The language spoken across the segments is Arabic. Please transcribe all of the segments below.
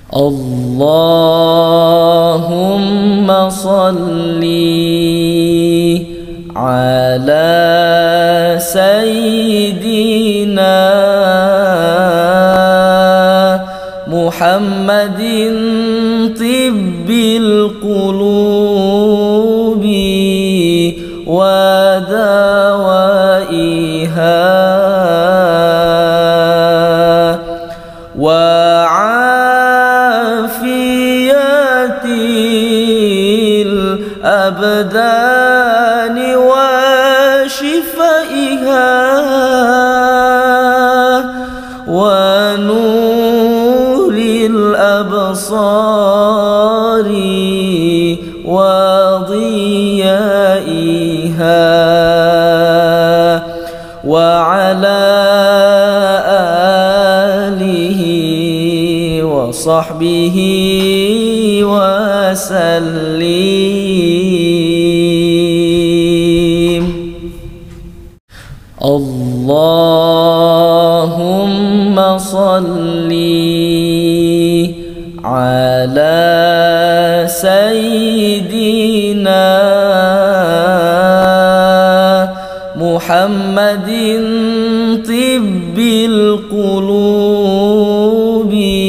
اللهم صل على سيدنا محمد طب القلوب ودوائها وعافية الأبدان وشفائها ونور الأبصار وضيائها وعلى آله وصحبه وسلم. اللهم صل على سيدنا محمد طب القلوب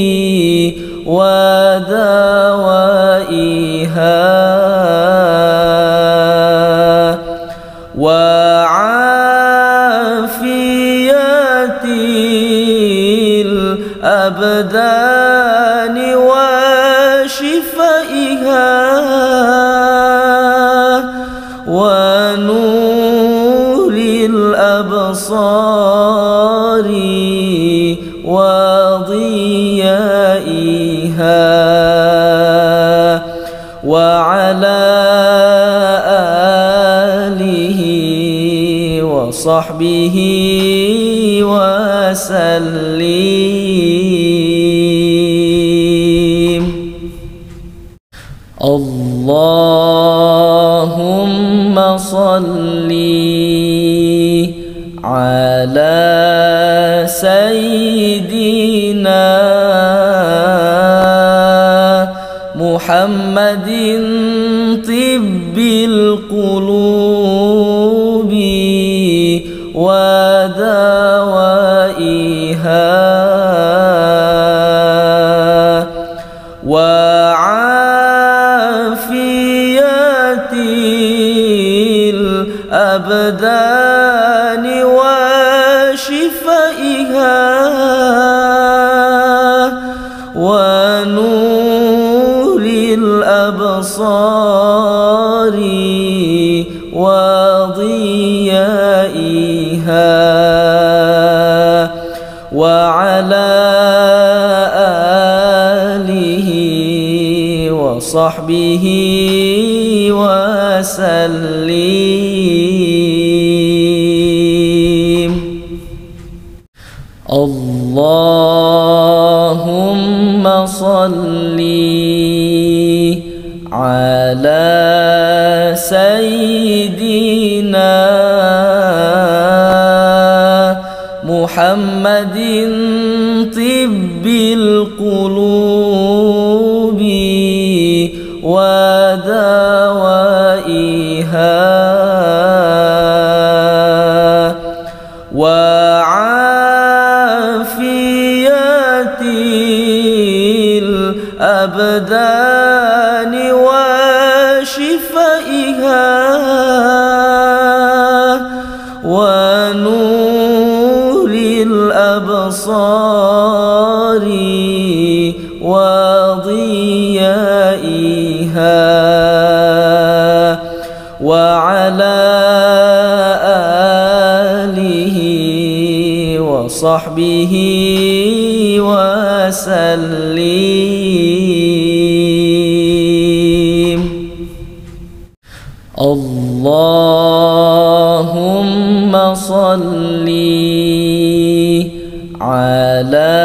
ودوائها وعافية الأبدان وشفائها ونور الأبصار وضيائها وعلى آله وصحبه وسلم. اللهم صل على سيدنا محمد طب القلوب ودوائها وعافية الأبدان وشفائها ونور الأبصار وضيائها وعلى آله وصحبه وسلم. اللهم صل على سيدنا محمد طب القلوب ودوائها وعافية الأبدان وشفائها ونور الأبصار وضيائها وعلى آله وصحبه وسلم. اللهم صل على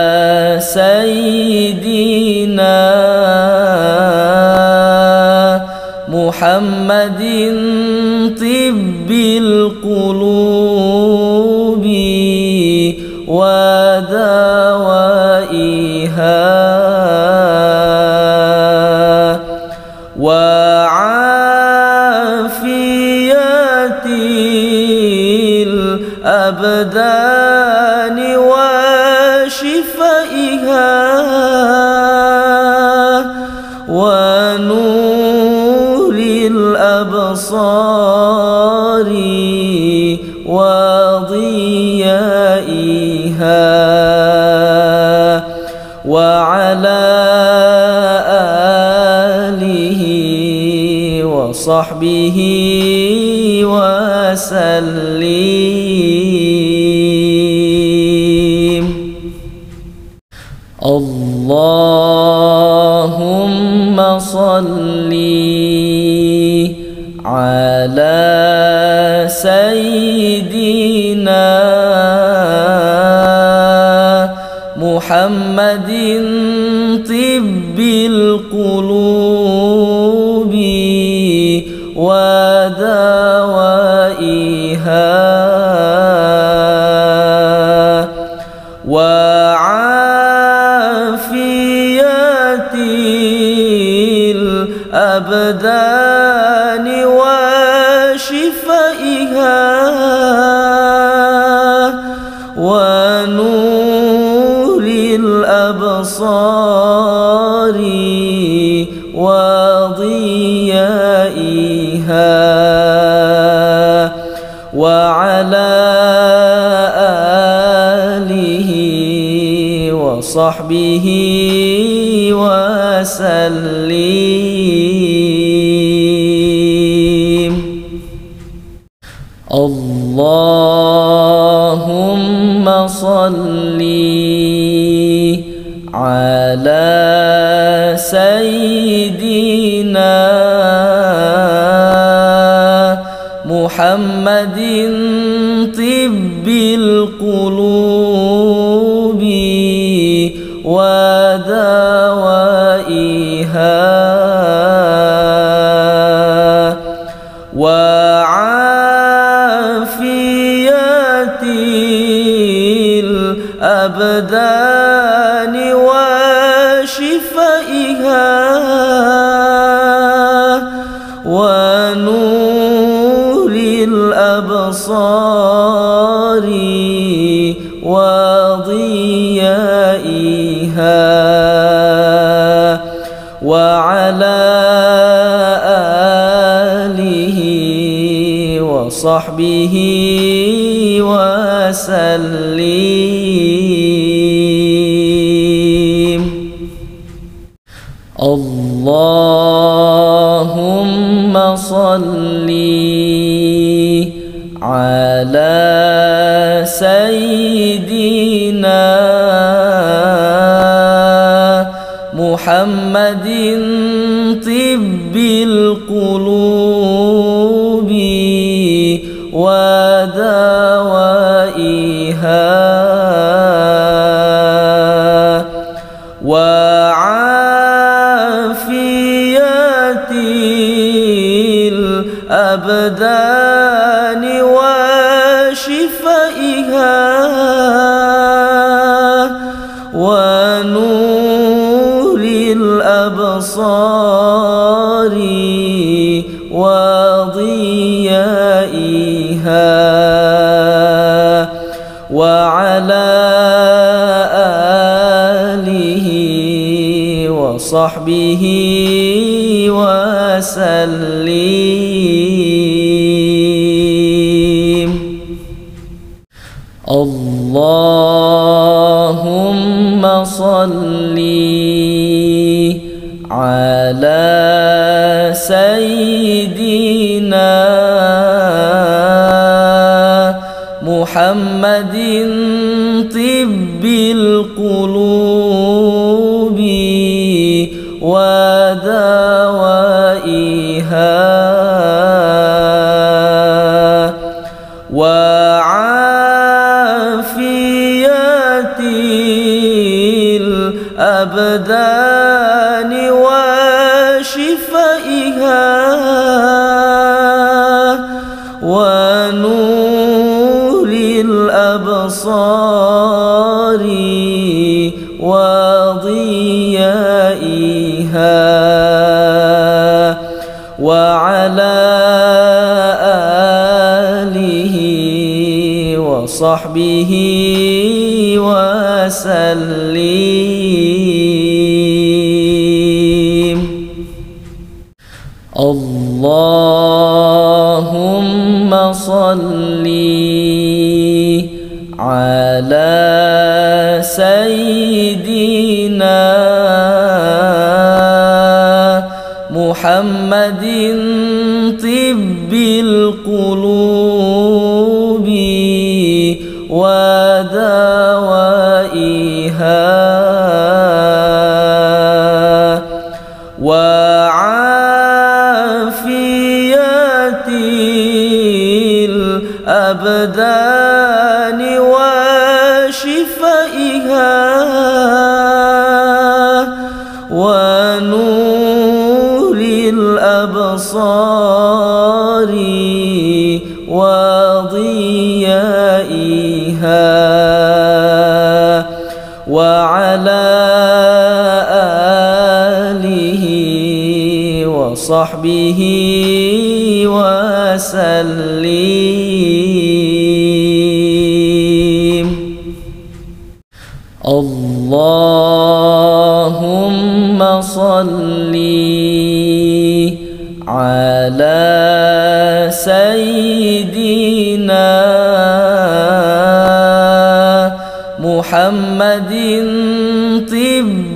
سيدنا محمد طب القلوب ودوائها الأبدان وشفائها ونور الأبصار وضيائها وعلى آله وصحبه وسلم. اللهم صل على سيدنا محمد طب القلوب ودوائها وعافية الأبدان وشفائها ونور الأبصار وضيائها وعلى آله وصحبه وسلم. اللهم صل على سيدنا محمد طب القلوب ودوائها وعافية الأبدان وشفائها ونور الأبصار وضيائها وعلى آله وصحبه وسلم. اللهم صل على سيدنا محمد طب القلوب ودوائها وعافية الأبدان وشفائها ونور الأبصار وضيائها وعلى آله وصحبه وسلم. اللهم صل على سيدنا محمد طب القلوب ودوائها وعافية الأبدان وشفائها ونور الأبصار وضيائها وعلى آله وصحبه وسلم. اللهم صل على سيدنا محمد طب القلوب ودوائها وعافية الأبدان وشفائها ونور الأبصار وضيائها وعلى آله وصحبه وسلم. اللهم صل على سيدنا محمد طب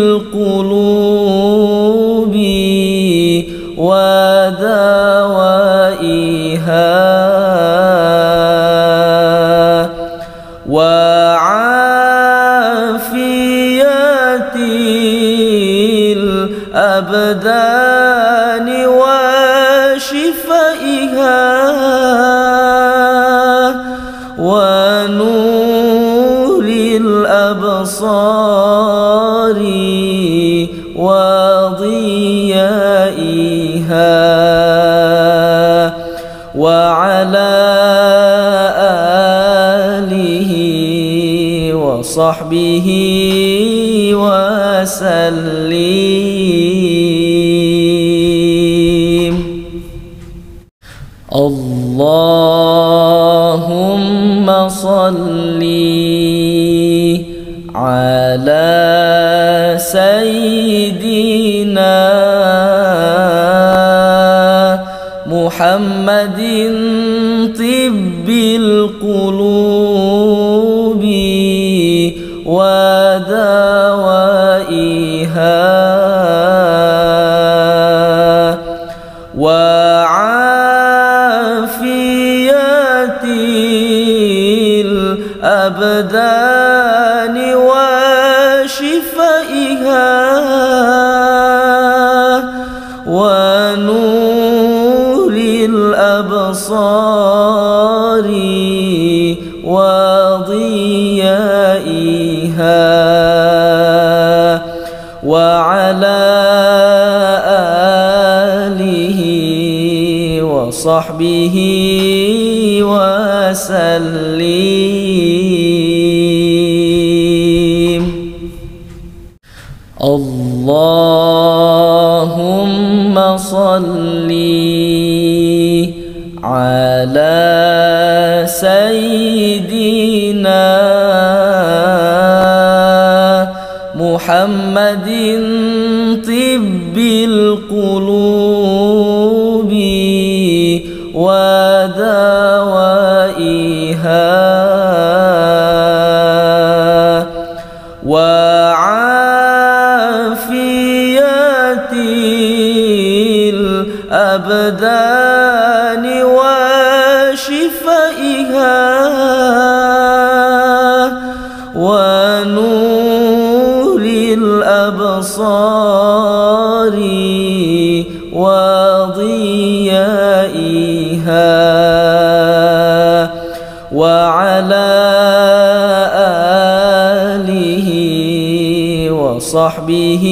القلوب ودوائها وعافية الأبدان وشفائها ونور الأبصار وضيائها وعلى آله وصحبه وسلم. اللهم صل على سيدنا محمد طب القلوب ودوائها وعافية الأبدان وشفائها ونور الأبصار وضيائها وعلى آله وصحبه وسلم. اللهم صل على سيدنا محمد طب القلوب ودوائها وعافية الأبدان وشفائها ونور الأبصار وضيائها وعلى آله وصحبه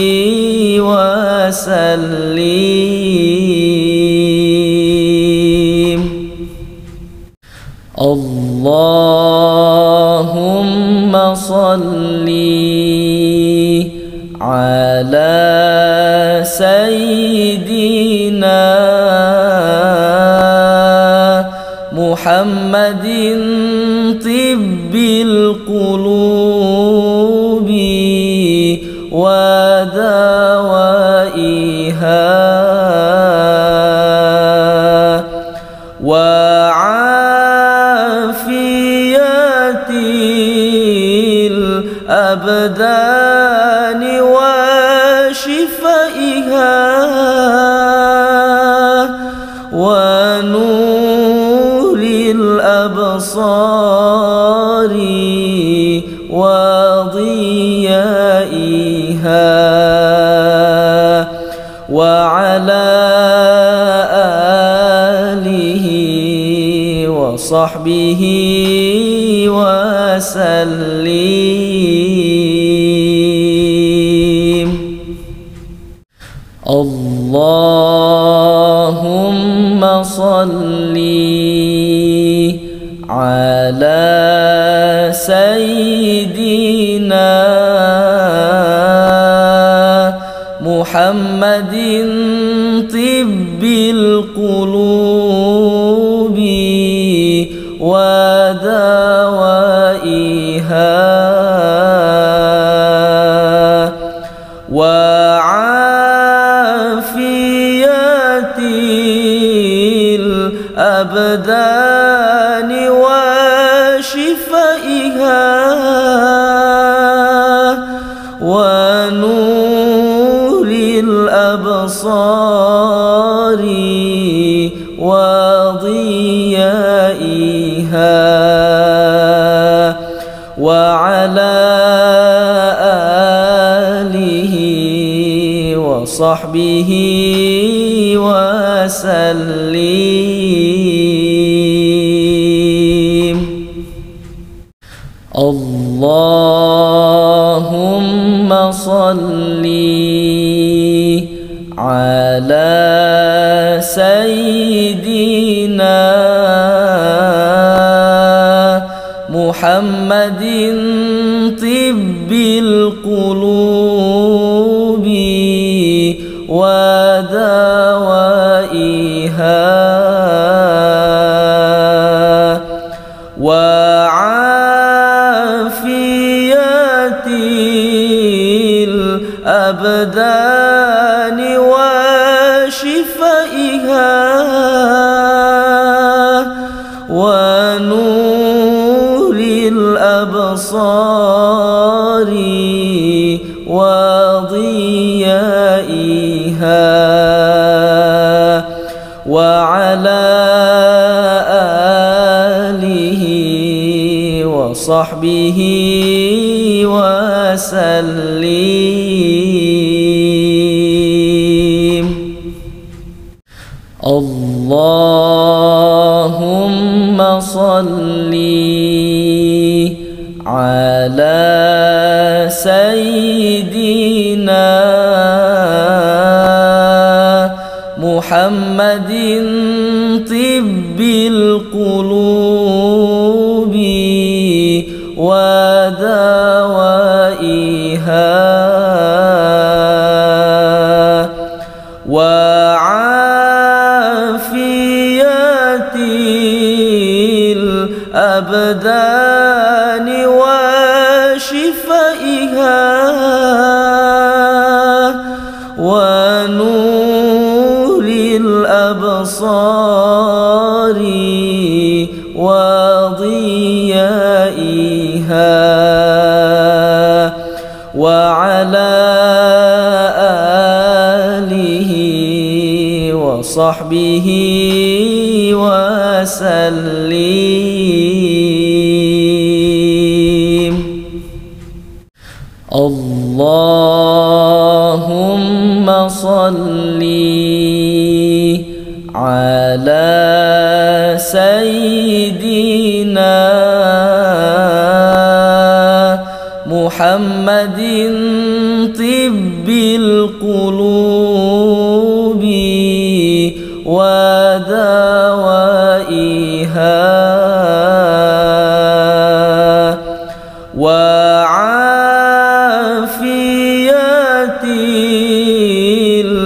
وسلم. اللهم صل على سيدنا محمد طب القلوب ودوائها وعافية الأبدان وشفائها ونور الأبصار وضيائها وعلى آله وصحبه وسلم. اللهم صل على سيدنا محمد طب القلوب ودوائها وعافية الأبدان وشفائها ونور الأبصار وضيائها وعلى آله وصحبه وسلم. اللهم صل على سيدنا محمد طب القلوب ودوائها وعافية الأبدان وشفائها ونور الأبصار وضيائها وعلى آله وصحبه وسلم. اللهم صل على سيدنا محمد طب القلوب ودوائها وعافية الأبدان وشفائها ونور الأبصار وضيائها وعلى آله وصحبه وسلم. اللهم صل على سيدنا محمد طب القلوب ودوائها وعافية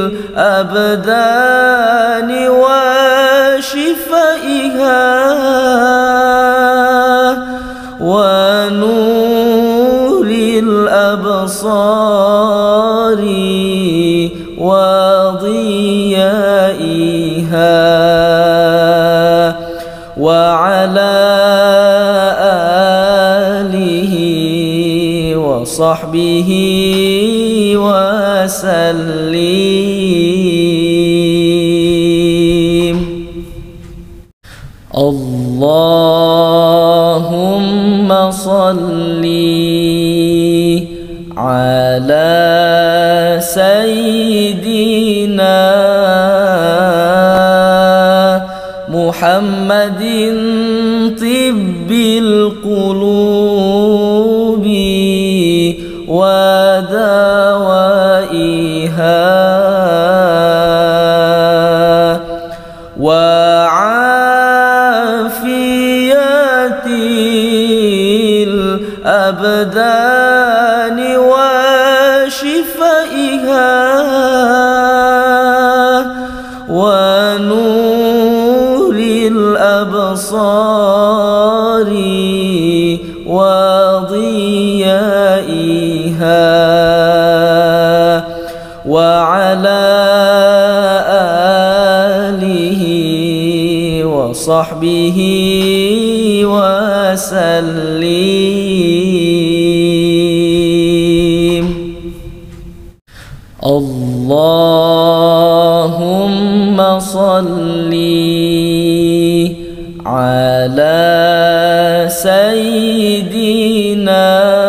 الأبدان وشفائها وضيائها وعلى آله وصحبه وسلم. اللهم صل على سيدنا محمد طب القلوب ودوائها وعافية الأبدان وشفائها ونور الأبصار وضيائها وعلى آله وصحبه وسلم. اللهم صل على سيدنا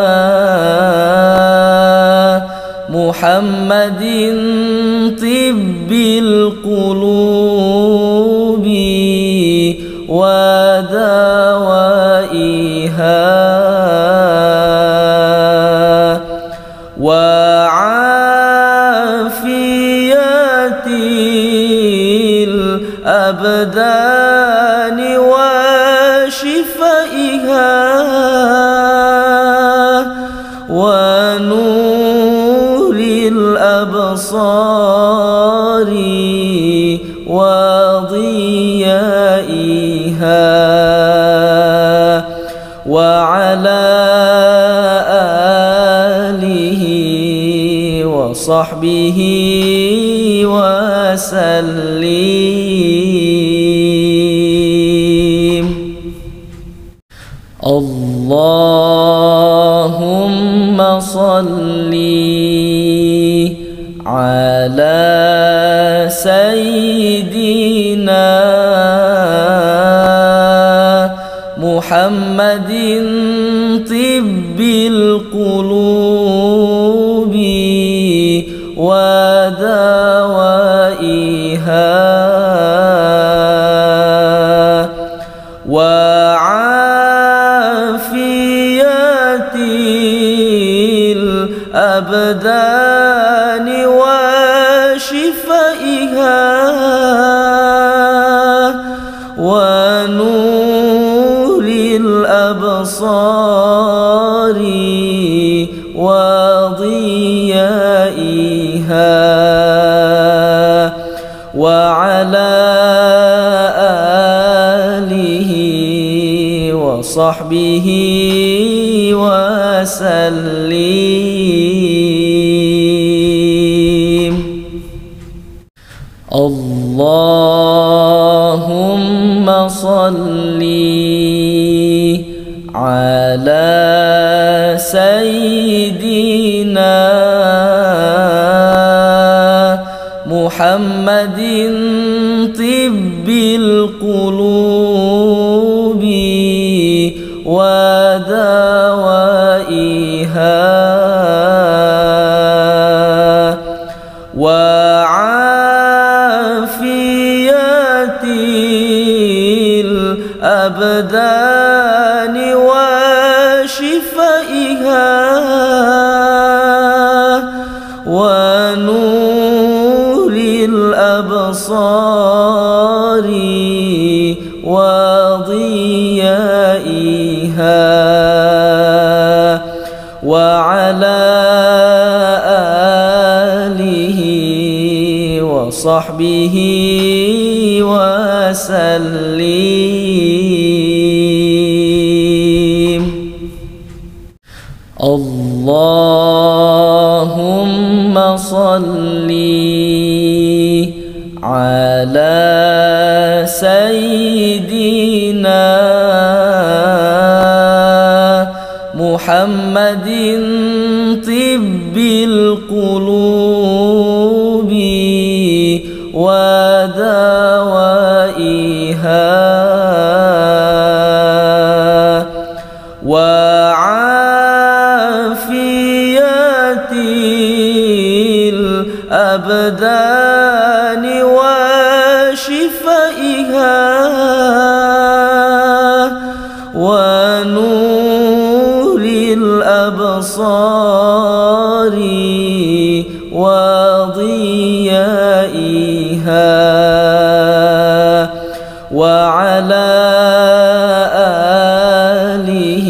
محمد طب القلوب ودوائها وعافية الأبدان وشفائها ونور الأبصار وضيائها وعلى آله وصحبه وسلم. اللهم صل على سيدنا محمد طب القلوب ودوائها وعافية الأبدان وشفائها ونور الأبصار وضيائها وعلى آله وصحبه وسلم. اللهم صل على سيدنا محمد طب القلوب ودوائها وعافية الأبدان وشفائها ونور الأبصار وضيائها وعلى آله وصحبه وسلم. اللهم اللهم صل على سيدنا محمد طب القلوب ودوائها وعافية الأبدان وشفائها ونور الأبصار وضيائها وعلى آله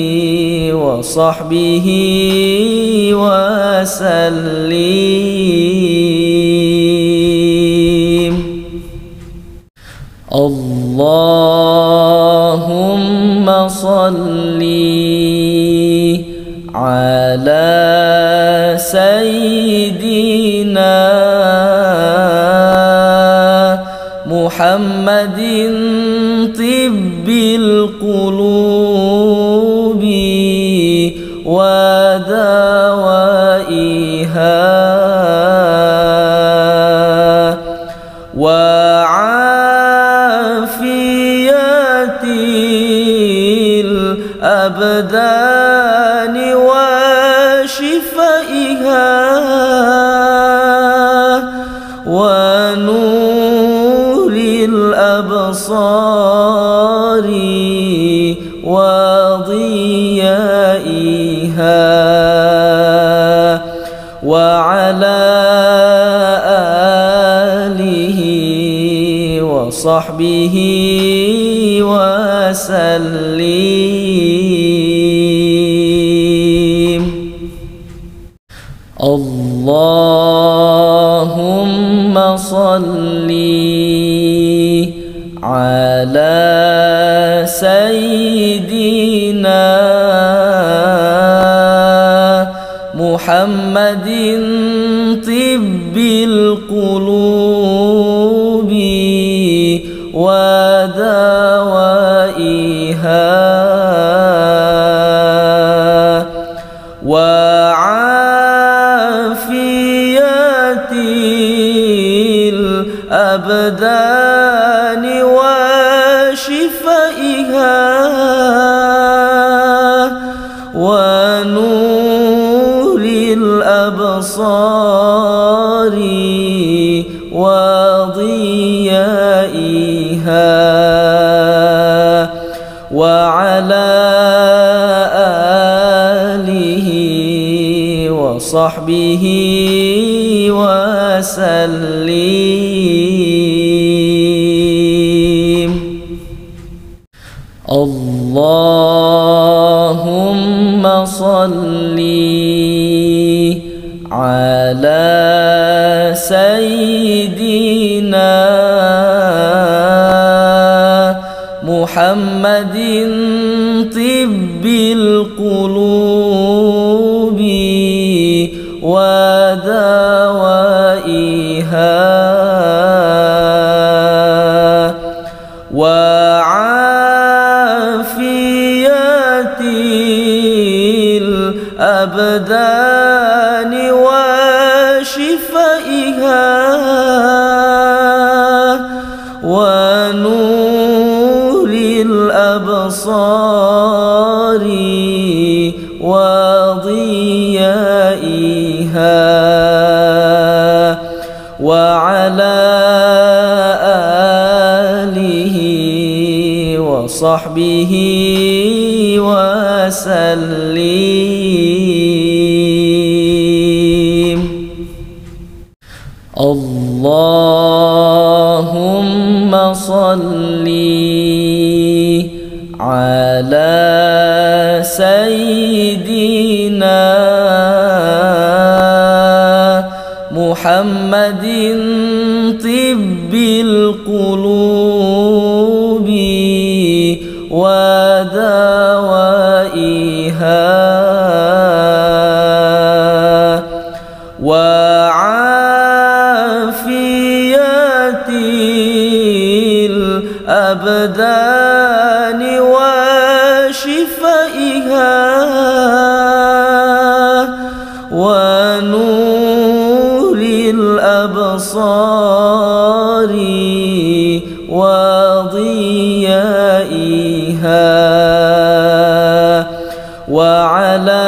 وصحبه وسلم. اللهم صل على سيدنا محمد طب القلوب ودوائها وعافية الأبدان وشفائها ونور الأبصار وضيائها وعلى آله وصحبه وسلم. اللهم صل على سيدنا محمد طب القلوب ودوائها وعافية الأبدان وشفائها ونور الأبصار وضيائها وعلى آله وصحبه وسلم. اللهم صل على سيدنا محمد طب القلوب ودوائها وعافية الأبدان وشفائها ونور الأبصار وضيائها وعلى آله وصحبه وسلم. اللهم صل على سيدنا محمد طب القلوب ودوائها وعافية الأبدان وشفائها ونور الأبصار وضيائها وعلى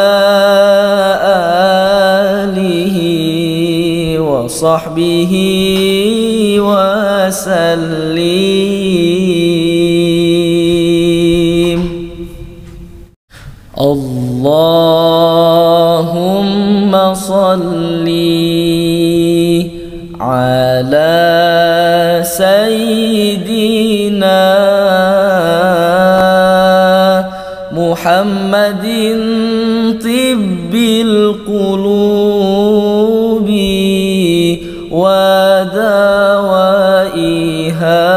آله وصحبه وسلم. اللهم صل على سيدنا محمد طب القلوب ودوائها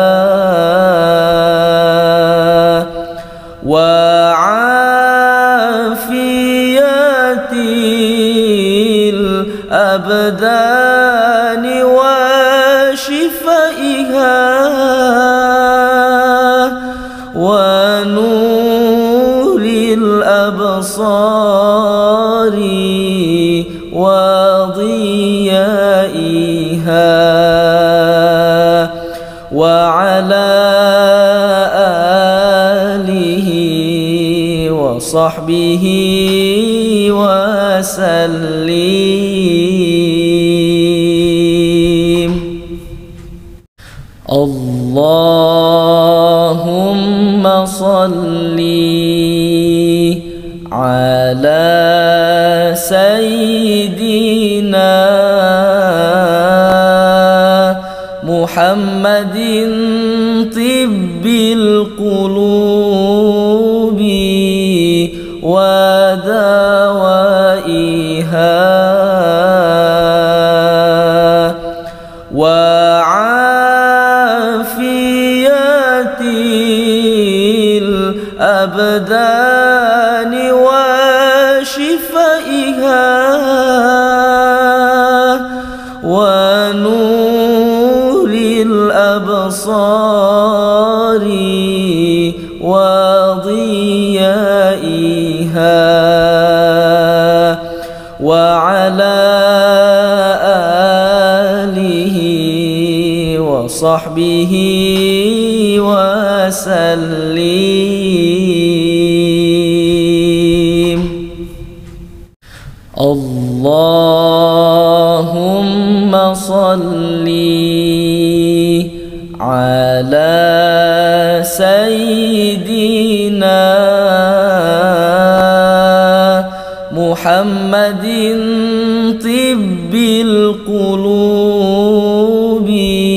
وعافية الأبدان وشفائها ونور الأبصار وضيائها وعلى آله وصحبه وسلم. اللهم صل على سيدنا محمد طب القلوب ودوائها وعافية الأبدان وشفائها ونور الأبصار وضيائها وعلى آله وصحبه وسلم. اللهم صل على سيدنا محمد طب القلوب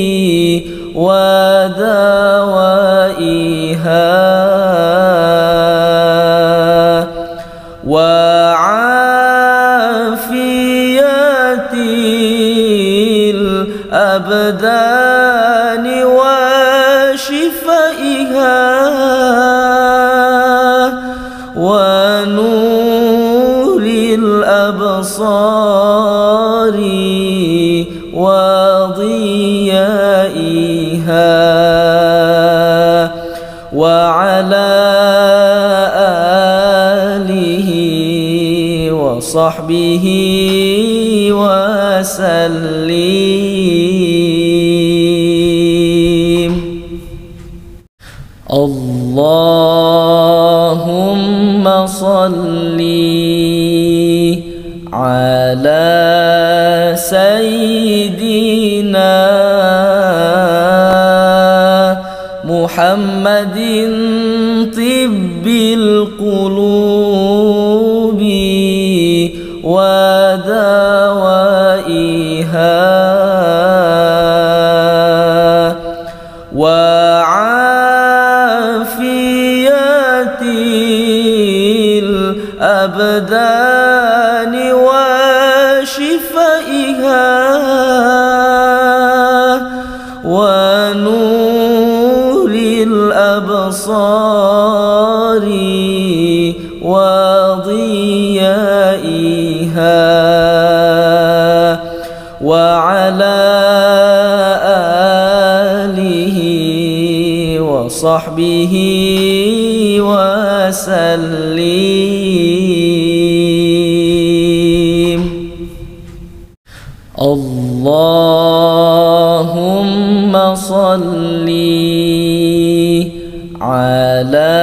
ودوائها وعافية الأبدان وشفائها ونور الأبصار وضيائها وعلى آله وصحبه وسلم. اللهم صل على سيدنا محمد طب القلوب ودوائها وعافية الأبدان وشفائها ونور الأبصار وضيائها وعلى آله وصحبه وسلم. اللهم صل على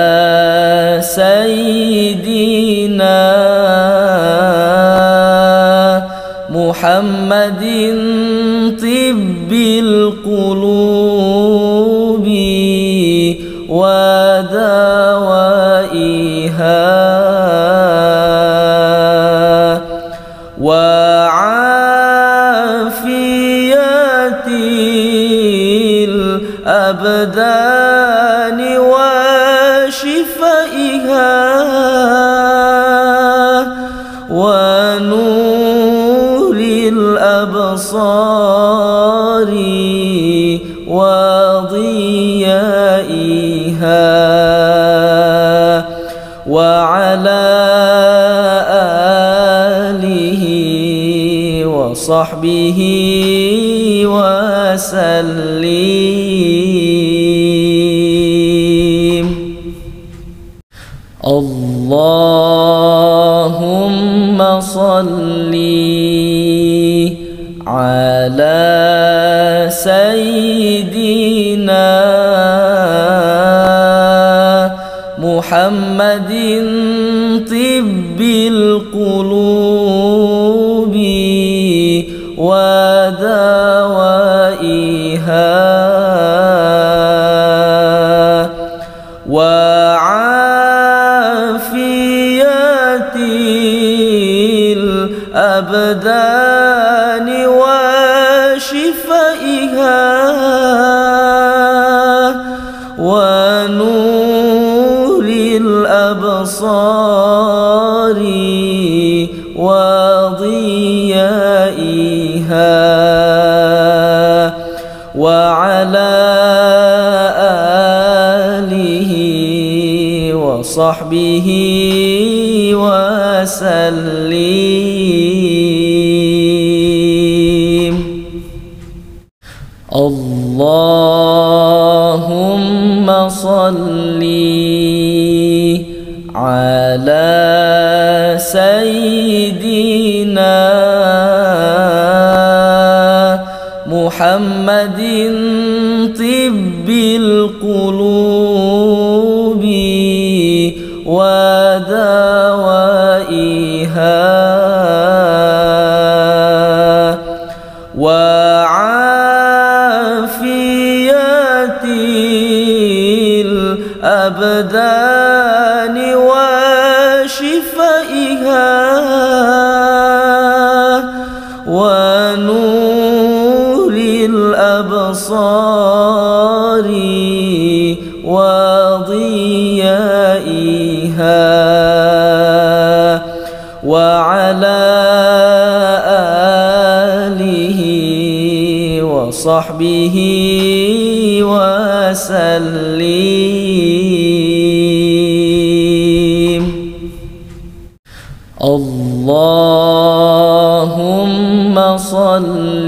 سيدنا محمد طب القلوب ودوائها وعافية الأبدان وشفائها ونور الأبصار وضيائها وعلى آله وصحبه وسلم. اللهم صل على سيدنا محمد طب القلوب ودوائها وعافية الأبدان وشفائها ونور الأبصار وضيائها وعلى آله وصحبه وسلم. اللهم صل على سيدنا محمد طب القلوب ودوائها وعافية الأبدان وشفائها ونور الأبصار وضيائها وعلى آله وصحبه وسلم. اللهم صل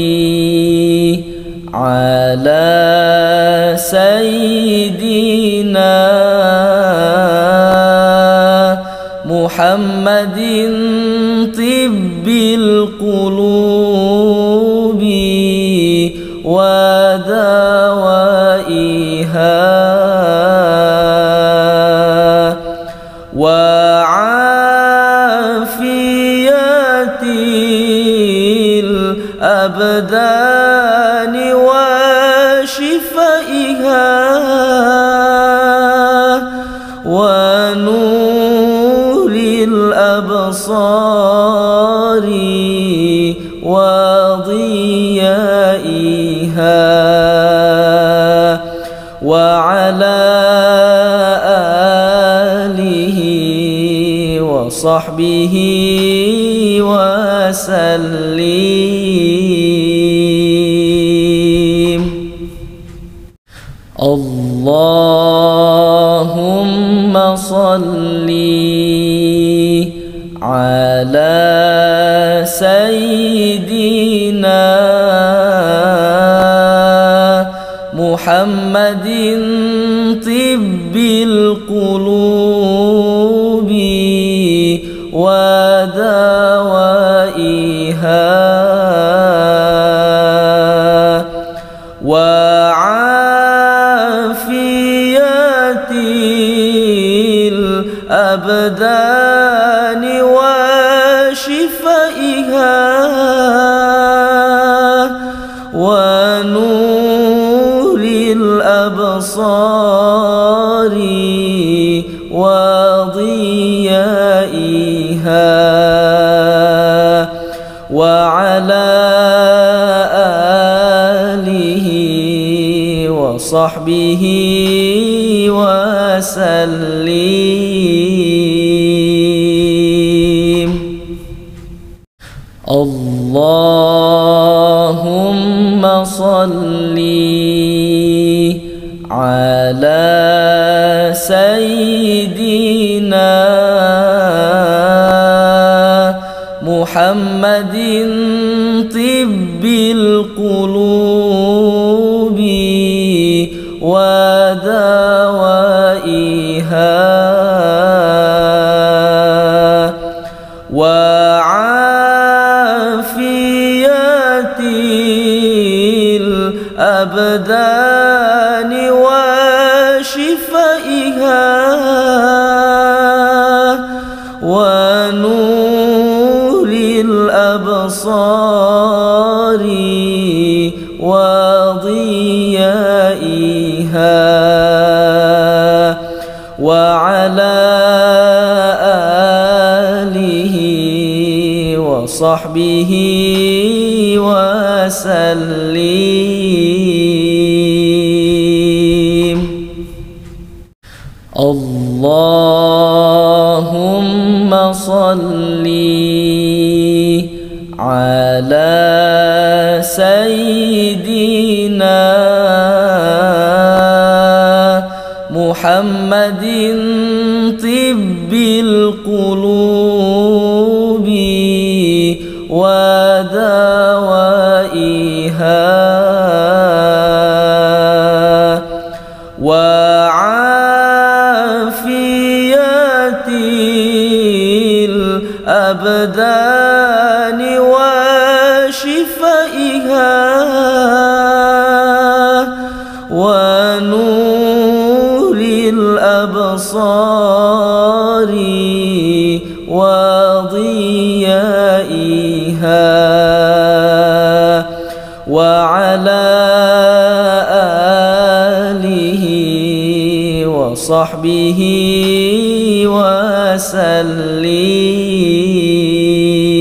على سيدنا محمد طب القلوب ودوائها وعافية الأبدان وشفائها ونور الأبصار وضيائها وعلى آله وصحبه وسلم. اللهم صل على سيدنا محمد طب القلوب ودوائها وعافية الأبدان وشفائها ونور الأبصار وضيائها وعلى آله وصحبه وسلم. اللهم صل على سيدنا محمد طب القلوب ودوائها وعافية الأبدان وشفائها ونور الأبصار وضيائها وعلى آله وصحبه وسلم. اللهم صل على سيدنا محمد طب القلوب ودوائها وعافية الأبدان وشفائها ونور الأبصار وضيائها وعلى آله وصحبه وسلم.